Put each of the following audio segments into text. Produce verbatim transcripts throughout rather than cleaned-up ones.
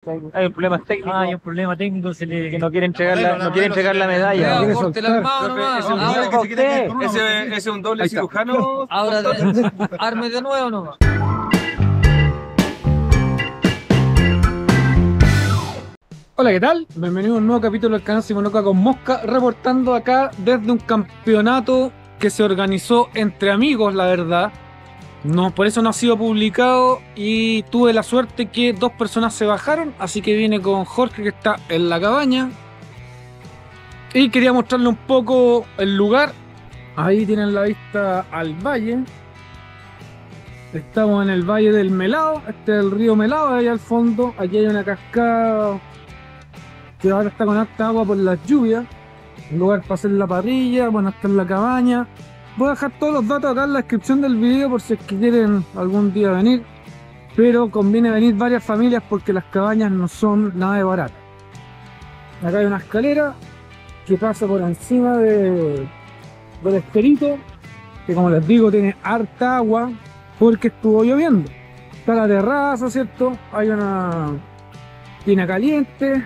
Hay un problema técnico. Ah, hay un problema técnico, se le... Que no quiere entregar la, no quiere entregar la medalla. No, Quiere corte el soltar. armado nomás. Ese es un Ahora, doble que se quiere quedar con uno. Ese, ese es un doble cirujano. ahora arme de nuevo nomás. Hola, ¿qué tal? Bienvenido a un nuevo capítulo del canal Simonoca con Mosca, reportando acá desde un campeonato que se organizó entre amigos, la verdad. No, por eso no ha sido publicado y tuve la suerte que dos personas se bajaron, así que vine con Jorge, que está en la cabaña. Y quería mostrarle un poco el lugar. Ahí tienen la vista al valle. Estamos en el valle del Melao, este es el río Melao, ahí al fondo. Aquí hay una cascada que ahora está con harta agua por las lluvias. Un lugar para hacer la parrilla, bueno, está en la cabaña. Voy a dejar todos los datos acá en la descripción del video por si es que quieren algún día venir. Pero conviene venir varias familias porque las cabañas no son nada de baratas. Acá hay una escalera que pasa por encima de, del esperito, que como les digo tiene harta agua porque estuvo lloviendo. Está la terraza, ¿cierto? Hay una tina caliente.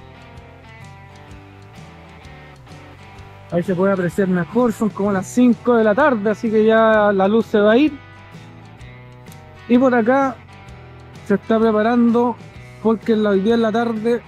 Ahí se puede apreciar mejor, son como las cinco de la tarde, así que ya la luz se va a ir. Y por acá se está preparando porque en la, hoy día en la tarde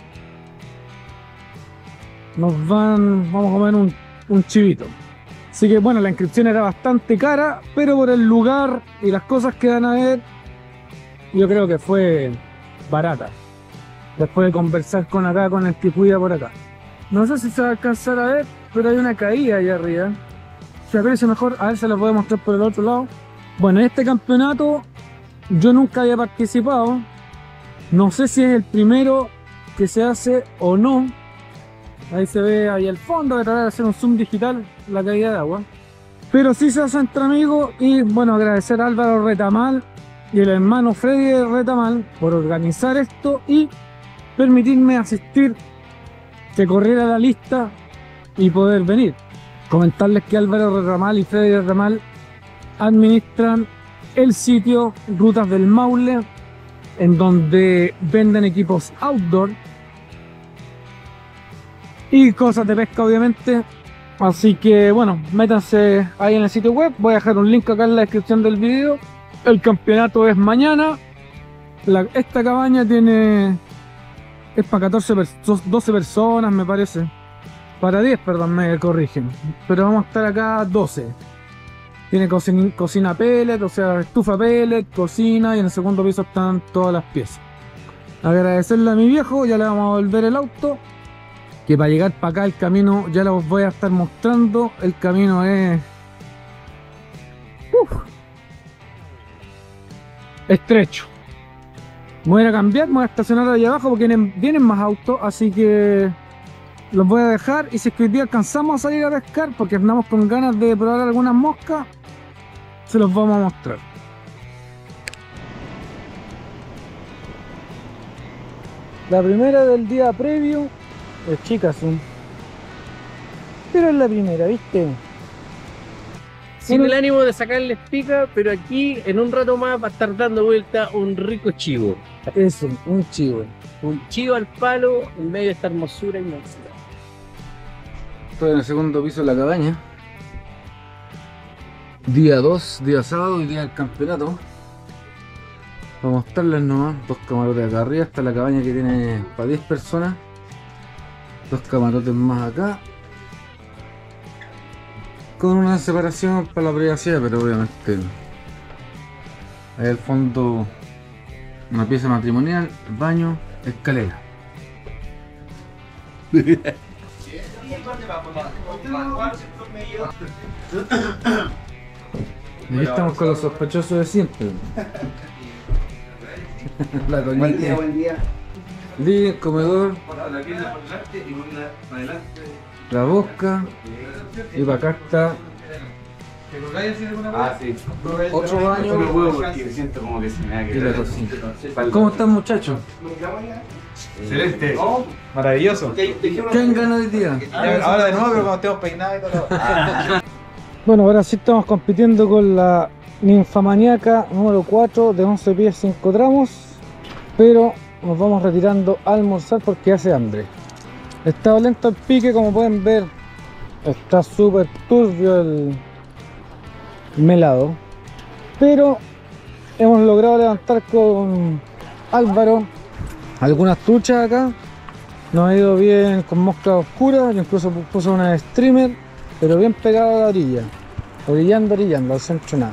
nos van, vamos a comer un, un chivito. Así que bueno, la inscripción era bastante cara, pero por el lugar y las cosas que van a ver, yo creo que fue barata. Después de conversar con acá, con el que cuida por acá. No sé si se va a alcanzar a ver, pero hay una caída allá arriba. Se aprecia mejor, a ver si la puedo mostrar por el otro lado. Bueno, en este campeonato yo nunca había participado. No sé si es el primero que se hace o no. Ahí se ve ahí al fondo, voy a tratar de hacer un zoom digital la caída de agua. Pero sí se hace entre amigos y bueno, agradecer a Álvaro Retamal y el hermano Freddy Retamal por organizar esto y permitirme asistir, que corriera la lista y poder venir. Comentarles que Álvaro Retamal y Freddy Retamal administran el sitio Rutas del Maule, en donde venden equipos outdoor y cosas de pesca, obviamente. Así que bueno, métanse ahí en el sitio web, voy a dejar un link acá en la descripción del video. El campeonato es mañana. La, esta cabaña tiene, es para catorce, doce personas me parece. Para diez, perdón, me corrigen. Pero vamos a estar acá doce. Tiene cocina, cocina pellet, o sea, estufa pellet, cocina, y en el segundo piso están todas las piezas. Agradecerle a mi viejo, ya le vamos a volver el auto. Que para llegar para acá el camino, ya los voy a estar mostrando. El camino es... Uf, estrecho. Me voy a ir a cambiar, me voy a estacionar allá abajo porque vienen, vienen más autos, así que los voy a dejar. Y si es que hoy día alcanzamos a salir a pescar porque andamos con ganas de probar algunas moscas, se los vamos a mostrar. La primera del día previo es chica, sí, pero es la primera, ¿viste? Sin el ánimo de sacarles pica, pero aquí en un rato más va a estar dando vuelta un rico chivo. Eso, un chivo. Un chivo al palo en medio de esta hermosura inmensa. Estoy en el segundo piso de la cabaña. Día dos, día sábado y día del campeonato. Para mostrarles nomás, dos camarotes acá arriba. Está la cabaña que tiene para diez personas. Dos camarotes más acá. Con una separación para la privacidad, pero obviamente ahí al fondo una pieza matrimonial, baño, escalera. Y aquí estamos con los sospechosos de siempre. La buen día, buen día. Living, comedor, la bosca, y para acá está Ah, sí. otro baño porque siento como que se me ha y la cocina. ¿Cómo están, muchachos? Excelente. Maravilloso. ¿Qué han ganado hoy día? Ahora de nuevo, pero cuando estemos peinados y todo. Bueno, ahora sí estamos compitiendo con la ninfamaniaca número cuatro de once pies cinco tramos, pero nos vamos retirando a almorzar porque hace hambre. Está lento el pique, como pueden ver. Está súper turbio el melado. Pero hemos logrado levantar con Álvaro algunas truchas acá. Nos ha ido bien con mosca oscura. Yo incluso puse una de streamer, pero bien pegado a la orilla. Orillando, orillando, al centro nada.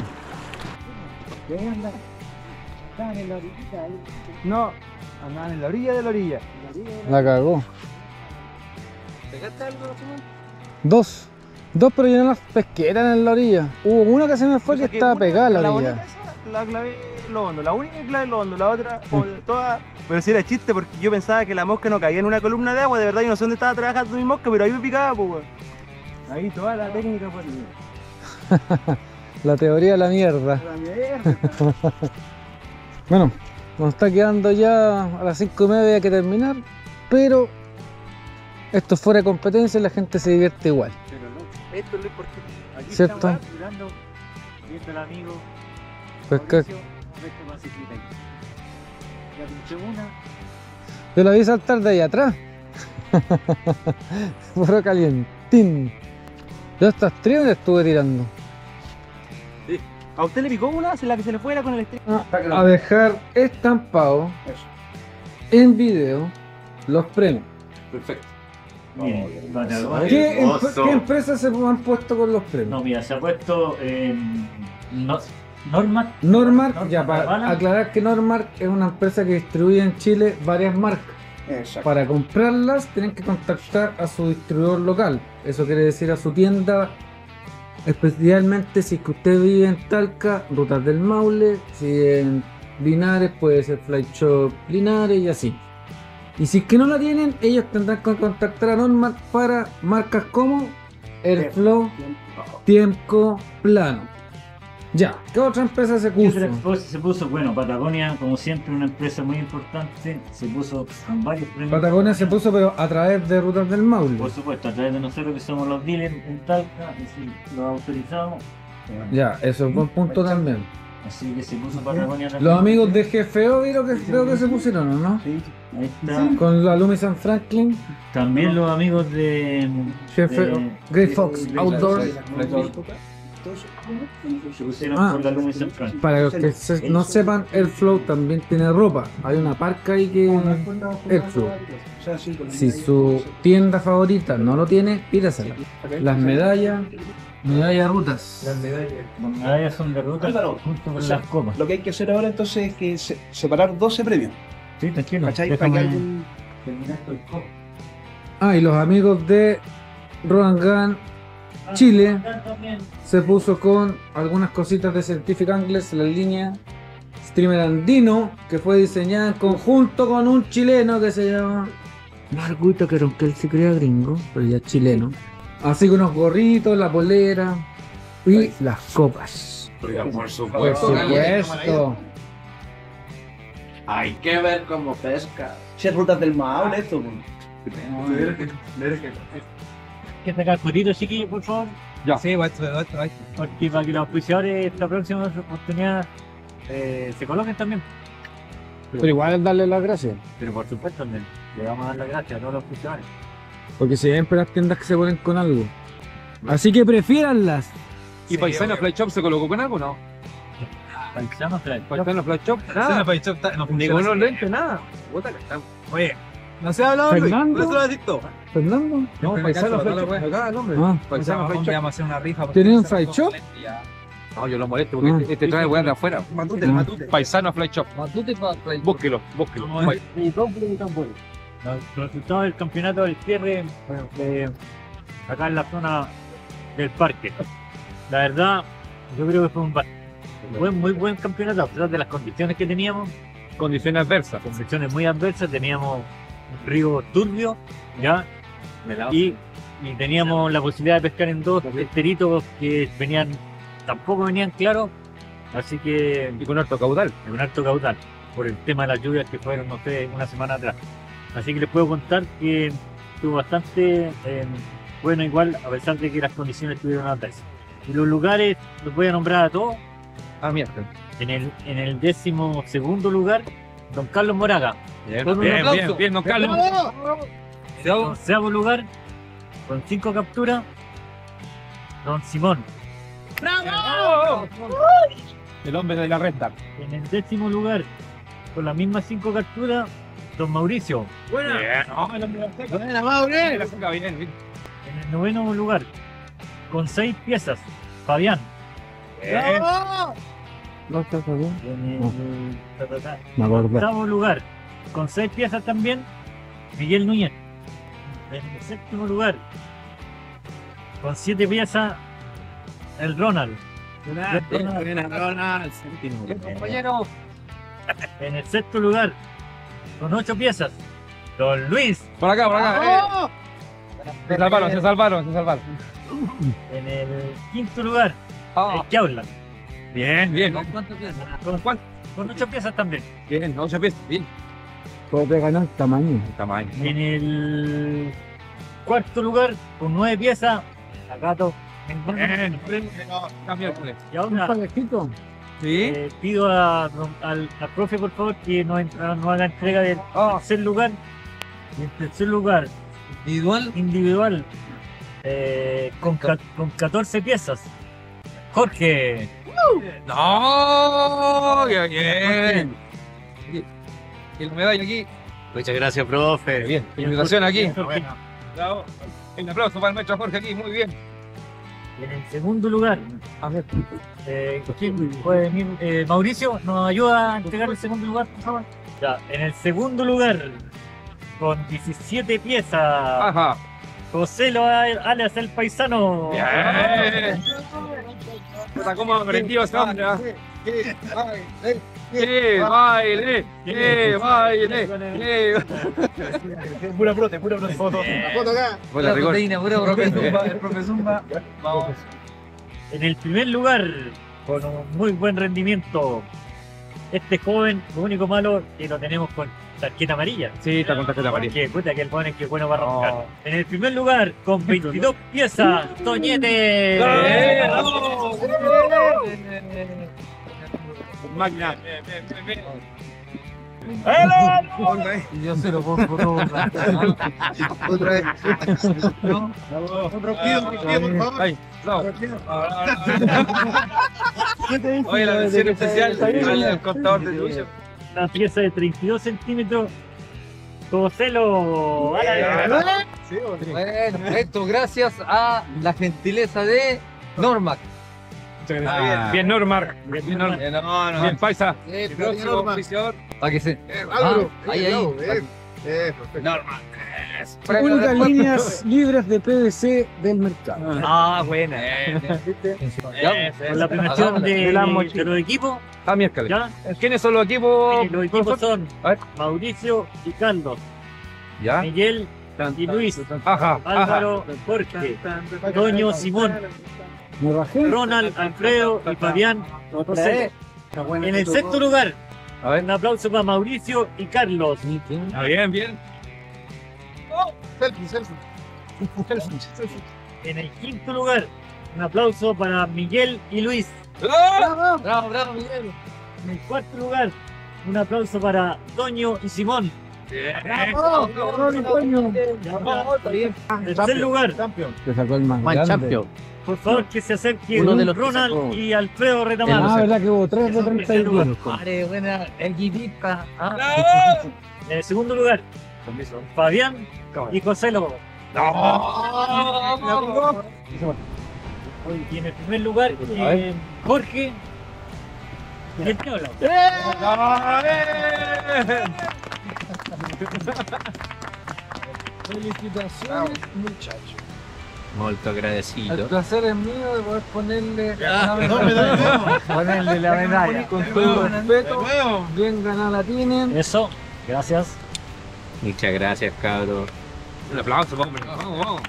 No, andaban en la orilla de la orilla. La cagó. Dos. Dos, pero yo no las pesqué, eran en la orilla. Hubo una que se me fue que estaba pegada a la orilla. bonita esa, la clavé en lo hondo, la única que clavé en lo hondo, la otra, o toda. Pero sí era chiste porque yo pensaba que la mosca no caía en una columna de agua, de verdad yo no sé dónde estaba trabajando mi mosca, pero ahí me picaba, pues, weón. Ahí toda la técnica fue La teoría de la mierda. la mierda. Bueno, nos está quedando ya a las cinco y media, hay que terminar, pero esto es fuera de competencia y la gente se divierte igual. Pero no, esto es lo importante. Aquí ¿Cierto? Estamos mirando, viendo al amigo Pesca- Mauricio, pesca con ciclita aquí. Ya pinché una. Yo la vi saltar de ahí atrás. Puro calientín. Yo estas tres le estuve tirando. ¿A usted le picó una? ¿Se la que se le fuera con el estrella? A dejar estampado en video los premios. Perfecto. Bien, Patagonia. ¿Qué, emp- Oso. ¿Qué empresas se han puesto con los premios? No, mira, se ha puesto en no, Norma. Normark, ya para Norma, aclarar que Normark es una empresa que distribuye en Chile varias marcas. Exacto. Para comprarlas tienen que contactar a su distribuidor local. Eso quiere decir a su tienda, especialmente si es que usted vive en Talca, Rutas del Maule, si en Linares puede ser Flight Shop Linares y así. Y si es que no la tienen, ellos tendrán que contactar a Normark para marcas como Airflow, Tiemco, Plano. Ya, ¿qué otra empresa se ¿Qué puso? otra cosa se puso? Bueno, Patagonia, como siempre, una empresa muy importante, se puso con varios premios. Patagonia se puso, pero a través de Rutas del Maule. Por supuesto, a través de nosotros que somos los dealers en Talca, y sí, los autorizamos. Ya, eso es un buen punto también. Así que se puso Patagonia también. Los amigos de G F O vieron que, veo que se pusieron, ¿o no? Ahí está. Con la Lumi San Franklin, También los amigos de. G F O, de- Great Fox Outdoor. Se pusieron Ah. con la Lumi San Francisco. Para los que se- no sepan, Airflow también tiene ropa. Hay una parca ahí que es Airflow. Si su tienda favorita no lo tiene, pídasela. Las medallas, medallas rutas. Las medallas. Las medallas son de ruta Álvaro, junto con o sea, las copas. Lo que hay que hacer ahora entonces es que se- separar doce premios. Sí, tranquilo. ¿Cachai? Para que Déjame alguien. terminar con el copo. Ah, y los amigos de Rodan Chile También. se puso con algunas cositas de Scientific Anglers en la línea Streamer Andino, que fue diseñada en conjunto con un chileno que se llama Marguito, que era que él se crea gringo, pero ya es chileno. Así que unos gorritos, la polera y las copas. Por Por supuesto. Hay que ver cómo pesca. Si es rutas del Maule esto. ¿Qué sacar fotitos, chiquillos, por favor? Ya. Sí, va esto, va esto, va esto. Porque para que los auspiciadores esta próxima oportunidad eh, se coloquen también. Pero igual darle las gracias, Pero por supuesto, le, le vamos a dar las gracias a todos los auspiciadores. porque siempre las tiendas que se ponen con algo. Así que prefiéranlas. ¿Y Paisano Fly Shop se colocó con algo, no? Paisano Fly. Paisano Fly Shop, nada. Fly Shop no Ni con unos lentes, nada. Puta que está. Oye, no se ha hablado, Luis. Fernando. No se lo has dicho. Fernando. No, Paisano Fly Shop. Acá, el hombre. Ah, Paisano Fly Shop. Vamos a hacer una rifa. ¿Tienen un Fly Shop? No, yo lo molesto porque Ah. este, este trae weón de afuera. Matute, Ah. matute. Paisano Fly Shop. Búsquelo, búsquelo. Como es y dos y tan bueno. Los resultados del campeonato del cierre eh, acá en la zona del parque. La verdad, yo creo que fue un ba- buen, muy buen campeonato, a pesar de las condiciones que teníamos, Condiciones adversas. condiciones muy adversas, teníamos un río turbio, ya, y, y teníamos la posibilidad de pescar en dos esteritos que venían, tampoco venían claros, así que Y con alto caudal. en un alto caudal, por el tema de las lluvias que fueron, no sé, una semana atrás. Así que les puedo contar que estuvo bastante eh, bueno igual, a pesar de que las condiciones estuvieron adversas. Y los lugares, los voy a nombrar a todos. Ah, mierda. En el, en el décimo segundo lugar Don Carlos Moraga. Con un Bien, aplauso. bien, bien, don Carlos. En onceavo lugar, con cinco capturas, Don Simón. El hombre de la recta. En el décimo lugar, con las mismas cinco capturas, Don Mauricio. Bien, no, el hombre de la recta. Buena, Maure. La saca bien, bien. En el noveno lugar, con seis piezas, Fabián. Bien. No está bien. En el ta, ta, ta, Me acordé. octavo lugar, con seis piezas también, Miguel Núñez. En el séptimo lugar, con siete piezas, el Ronald. Buena, Ronald. Compañero. En el sexto lugar, con ocho piezas, Don Luis. Por acá, por acá. eh. Se salvaron, se salvaron, se salvaron. En el quinto lugar, Ah, el Keulan. bien, bien. ¿Cuántas piezas? Con, con ocho piezas también. Bien, no se piensa. Bien. Puede ganar el tamaño. Tamaño. En el cuarto lugar, con nueve piezas, Agato. Bien. Ah, miércoles. Y ahora Parejito. Sí. eh, pido a- al, al profe, por favor, que nos, entra- nos haga entrega del Ah. tercer lugar. Y en tercer lugar, Individual. individual, eh, con, ca- con catorce piezas, Jorge. No, qué bien. Y la medalla aquí. Muchas gracias, profe. Bien, felicitación aquí. Jorge. Bravo. Un aplauso para el maestro Jorge aquí, muy bien. Y en el segundo lugar, A ver. eh, ¿quién puede venir? Eh, Mauricio, ¿nos ayuda a entregar el segundo lugar, por favor? Ya, en el segundo lugar, con diecisiete piezas, Ajá. José Lo alias el paisano. Bien. Puta, ¿cómo aprendió ese hombre? ah? ¡Que baile! ¡Que baile! ¡Que Pura brote, pura brote. Foto. Hola, rigor. El profe Zumba. Vamos. En el primer lugar, con un muy buen rendimiento, este joven, lo único malo que lo tenemos con tarjeta amarilla. Sí, está con tarjeta amarilla. Que puta que el joven es que es bueno para roncar. En el primer lugar, con veintidós piezas, Toñete. ¡Eh, bravo! Máquina. Yo se lo pongo todo. Otra vez. Otro pido, por favor. Ahí, bravo. Oye, la mención especial al, al contador de tuyo. Una pieza de treinta y dos centímetros. José Lo alias. Bueno, esto gracias a la gentileza de Normac. Ah, bien, Normar. Bien, Normar. No, no, Bien, Paisa. Eh, Próximo auspiciador. para que se. Ah, ahí, ahí. Únicas líneas libres de P V C del mercado. Ah, buena. Ya, con la premiación de, de la de mochila. los equipos. Ah, miércoles. ¿Ya? ¿Quiénes son los equipos? Y los equipos son A ver. Mauricio y Carlos, Ya. Miguel y Luis, Ajá. Ajá. Álvaro, Jorge, Toño, Simón, Me bajé. Ronald, Alfredo y Fabián. José. En el sexto lugar, A ver. un aplauso para Mauricio y Carlos. Ah, bien, bien. En el quinto lugar, un aplauso para Miguel y Luis. ¡Ah! Bravo, bravo, Miguel. En el cuarto lugar, un aplauso para Toño y Simón. En tercer lugar, Te sacó el más Man grande. Champion. por favor que se acerque Uno de los que Ronald sacó. y Alfredo Ah, Retamar. verdad que hubo tres de treinta y dos. Vale, buena equipita. Ah, En el segundo lugar, Fabián y José Lo. Y en el primer lugar, eh, Jorge y el Teólogo. Felicitaciones, muchachos. Molto agradecido. el placer es mío de poder ponerle Ya. la medalla. Ponerle la medalla. Con todo respeto. Bien ganada la tienen. Eso, gracias. Muchas gracias, cabros. Un aplauso, hombre. Vamos, vamos.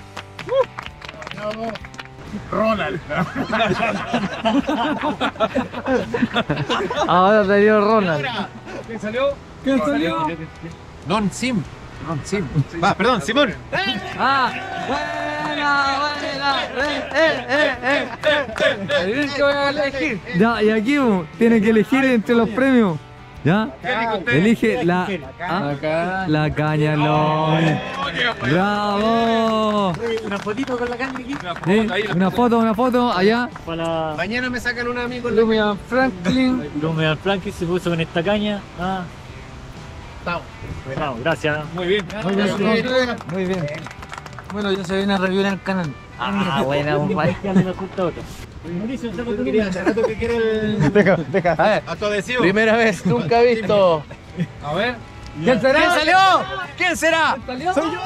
Ahora te dio Ronald. ¿Quién salió? ¿Quién salió? Non Sim. Non Sim. Va, perdón, Simón. Ah, buena, buena. Eh, eh, eh, eh, eh. Adivinen qué voy a elegir. Ya, y aquí uh, tiene que elegir entre los premios. ¿Ya? Elige la, ah, Acá. la caña, Lon. ¡Bravo! Una fotito con la caña aquí. Sí, una foto, una foto, allá. Para Mañana me sacan una amigo. Lumian Franklin. Lumian Franklin se puso con esta caña. Ah. Estamos. Bueno, gracias. Muy bien. Muy bien. Muy bien. Bueno, ya se viene a review en el canal. Ah, buena, compadre. Ya le oculta otro. Mauricio, saca tu Quería número. hace rato que quiere el Deja, deja. a ver, Autoadhesivo. primera vez, nunca visto. A ver. ¿Quién será? ¿Quién salió? ¿Quién será? Soy yo.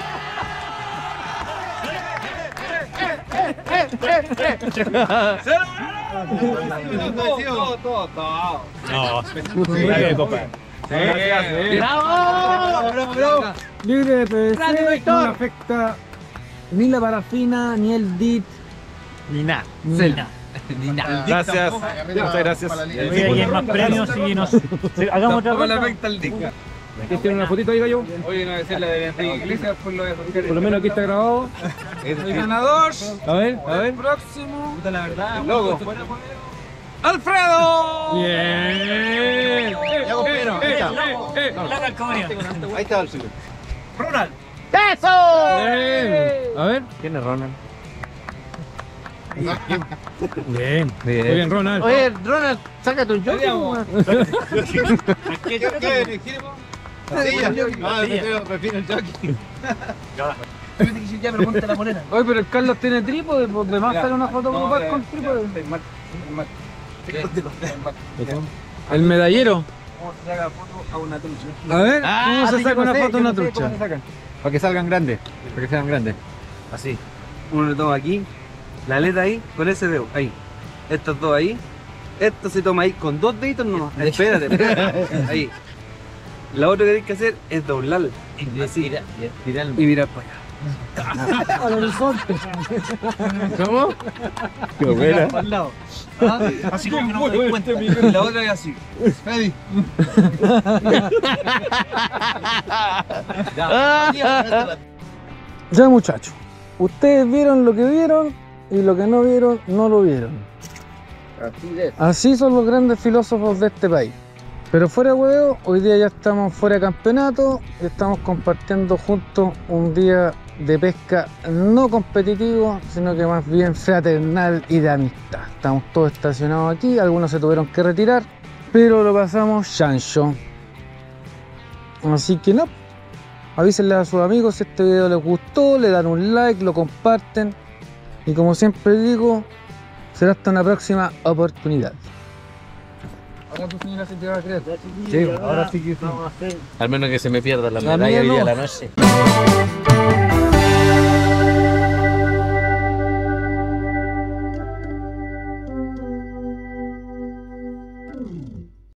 Todo, todo, todo. No. Libre de P V C, no le afecta ni la parafina, ni el D I T, Ni nada. ni nada. Ni nada. Gracias. Muchas gracias. Oye, y hay más premios y no sé. Sí, hagamos otra Tampoco le ronda. afecta el disco. ¿Aquí tiene una fotito ahí, gallo? Oye, no decir la de Enrique Iglesias, pues lo de Jorge. Por lo menos aquí está grabado. El ganador. A ver, a ver. Próximo. La verdad, Logo. ¡Alfredo! Bien. Ya compero. Ahí está. La calcomanía. Ahí está el suyo. Ronald. Bien. A ver. ¿Quién es Ronald? Bien. Muy bien, Ronald. Oye, Ronald, sácate un jockey. ¿Qué qué elegimos? Sí, ya. Ah, prefiero prefiero el jockey. Ya, pero ponte la moneda. Oye, pero el Carlos tiene trípode, pues de más sale una foto grupal con trípode. El medallero. A ver, ¿cómo se saca una foto de una trucha? Para que salgan grandes. Para que sean grandes. Así. Uno le toma aquí, la aleta ahí, con ese dedo, ahí. Estos dos ahí. Esto se toma ahí con dos deditos nomás. Espérate, espérate. Ahí. La otra que tienes que hacer es doblarla. Así. Y mirar para allá. Al horizonte. ¿Cómo? Qué buena. Para el lado. ¿Ah? Así como que no te das cuenta. Y la otra es así. Freddy. Ya, muchachos, ustedes vieron lo que vieron y lo que no vieron, no lo vieron. Así son los grandes filósofos de este país. Pero fuera de huevo, hoy día ya estamos fuera de campeonato y estamos compartiendo juntos un día de pesca no competitivo, sino que más bien fraternal y de amistad. Estamos todos estacionados aquí, algunos se tuvieron que retirar, pero lo pasamos chancho. Así que no, avísenle a sus amigos si este video les gustó, le dan un like, lo comparten y como siempre digo, será hasta una próxima oportunidad. Ahora tu señora se te va a creer. Sí, ahora sí que sí. Al menos que se me pierda la La medalla mía hoy día no. a la noche.